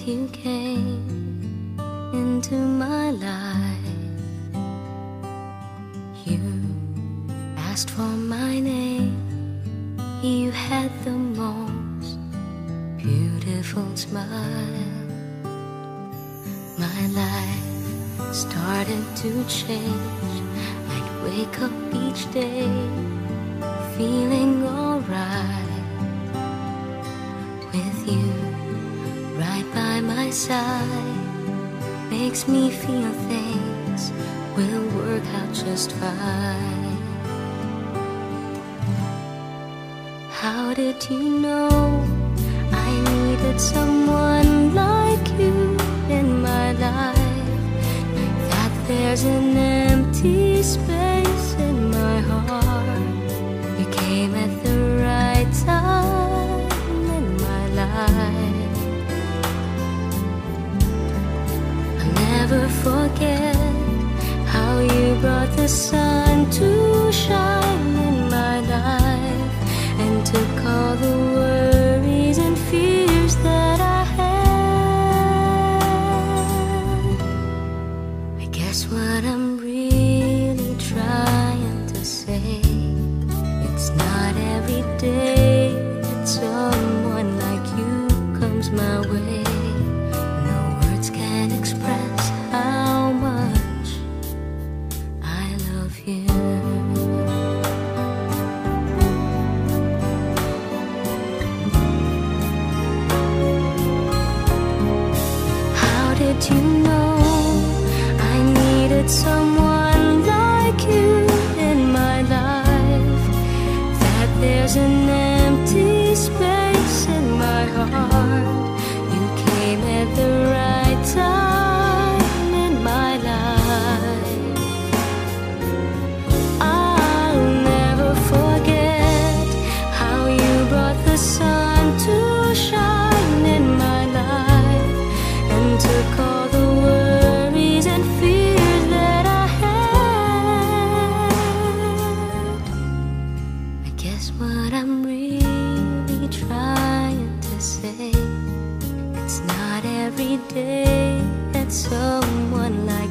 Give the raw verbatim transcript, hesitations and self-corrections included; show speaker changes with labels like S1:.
S1: you came into my life. You asked for my name. You had the most beautiful smile. My life started to change. I'd wake up each day feeling alright. With you right by my side makes me feel things will work out just fine. How did you know I needed someone like you in my life? That there's an empty space in my heart. You came at the right time in my life. I'll never forget how you brought the sun to shine in my life and took all the worries and fears that I had. I guess what I'm really trying to say, it's not every day that someone like you comes my way. No words can express how much I love you. Did you know I needed someone like you in my life? That there's an empty space in my heart. You came at the right time in my life. I'll never forget how you brought the sun to shine in my life and took all the worries and fears that I had. I guess what I'm really trying to say, it's not every day that someone like